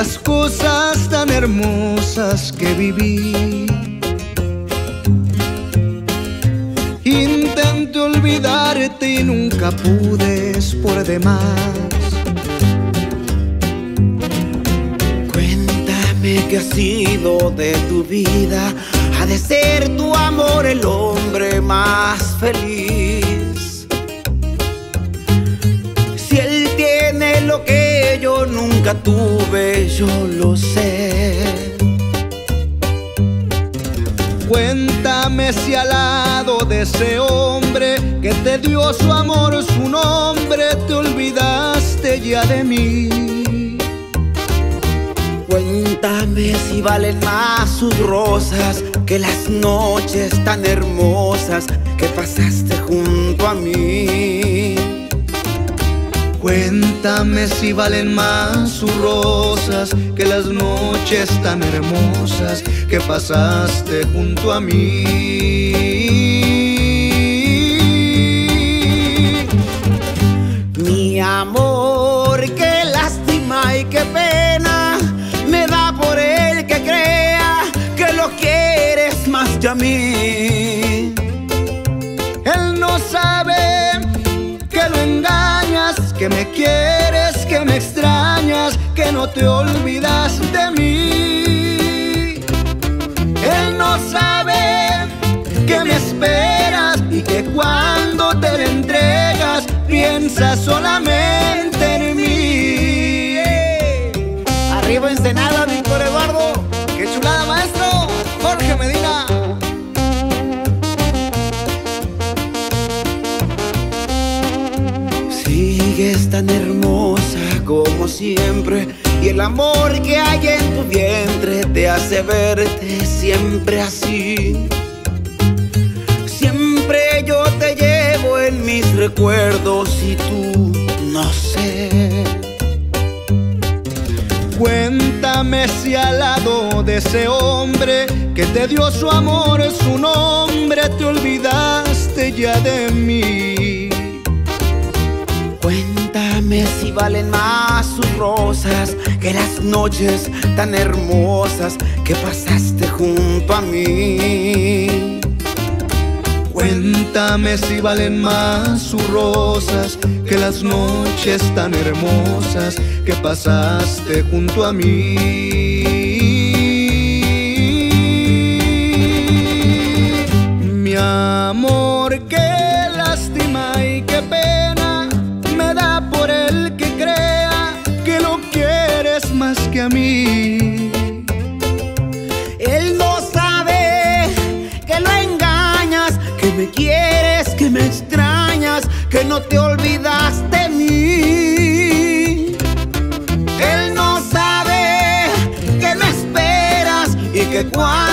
las cosas tan hermosas que viví. Intenté olvidarte y nunca pude, es por demás. Cuéntame qué ha sido de tu vida. Ha de ser tu amor el hombre más feliz. Si él tiene lo que yo nunca tuve, yo lo sé. Cuéntame si al lado de ese hombre que te dio su amor, su nombre, te olvidaste ya de mí. Cuéntame si valen más sus rosas que las noches tan hermosas que pasaste junto a mí. Cuéntame si valen más sus rosas que las noches tan hermosas que pasaste junto a mí. Mi amor, qué lástima y qué pena me da por el que crea que lo quieres más que a mí. Él no sabe que lo engañas, que me quieres, que me extrañas, que no te olvidas de mí. Él no sabe que me esperas y que cuando te le entregas piensas solamente en mí. Arriba Ensenada, Víctor Eduardo. ¡Qué chulada, maestro! Jorge Medina. Sigues tan hermosa como siempre, y el amor que hay en tu vientre te hace verte siempre así. Siempre yo te llevo en mis recuerdos y tú no sé. Cuéntame si al lado de ese hombre que te dio su amor, su nombre, te olvidaste ya de mí. Cuéntame si valen más sus rosas que las noches tan hermosas que pasaste junto a mí. Cuéntame si valen más sus rosas que las noches tan hermosas que pasaste junto a mí. Mi amor, qué lástima y qué pena me da por el que crea que lo quieres más que a mí. Él no sabe que lo engañas, que me quieres, que me extrañas, que no te olvidas de mí. Él no sabe que me esperas y que cuando